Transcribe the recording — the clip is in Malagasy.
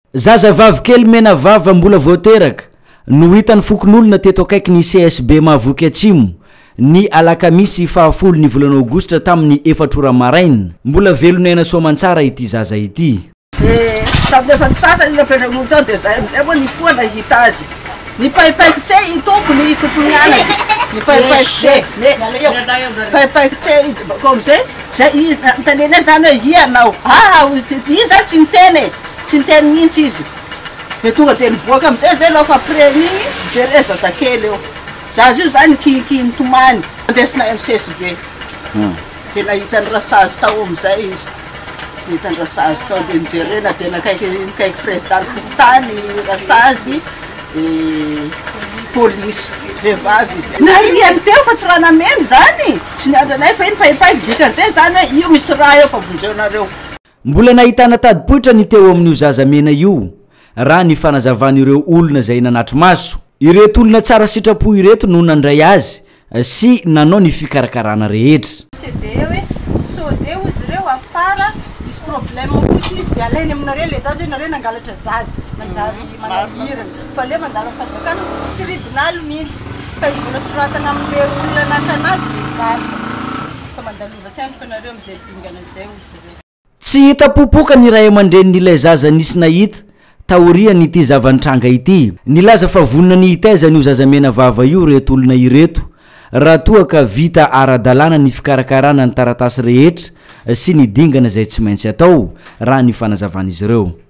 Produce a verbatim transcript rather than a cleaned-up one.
Zaza vavykely menavava mbola voateraka no hitan'ny fokon'olona teto akaiky ny C S B Mahavoky Atsimo ny alakamisy fahafolo ny volana Aogositra tamin'ny efatrora maraina. Mbola velonaina soamantsara ity zaza ity. Eh, sabe fantasasa ni pesa mutão de sai, é bom ni fona hitazi. Ni pai pai que sei e toco ni kutunyana. Ni pai pai que sei, né? Pai pai que sei, como sei? Sei, tanene sana hia não. Ah, o tisa tintene. Tintene nintizi. De tu tem boca, mas é lá para premi, ser essa saquele. Já já que que intumani. Desse na M C S B. Hum. Que na itan rasas ta om sais. Itan rasas ta de serena tena kai kai prestar tani rasazi e polícia levaves. Na ia teu fatranamento zani. Sinada na fai pai pai dika se zana io misraio pa funcionareu. Mbola nahitana tadipoitra ny teo amin'io zaza mena io raha ny fanazavan'ireo olona zay nanatro maso. Ireto olona tsara sitrapo ireto no nandray azy sy nanao ny fikarakarana rehetra. Sedewe, sodeu izireo afara, misy problème fotsiny izy de alainy aminareo le zaza nareo nangalatra zaza manjary manahira fa le mandalo fajakana tsy tribunal mihitsy fa izy mbola soratana amin'le olona nakanazy le zaza fa mandalova tsy amiko nareo am'izay dingana zay izireo. Tsy hita popoka ny ray aman-drenin'ilay zaza nisy nahita taoriany ity zavantranga ity. Nilaza fa vonina ny hitaizany io zaza menavava io reto olona ireto raha toa ka vita ara-dalàna ny fikarakarana ny taratasy rehetra sy ny dingana zay tsy maintsy atao raha ny fanazavan'izy ireo.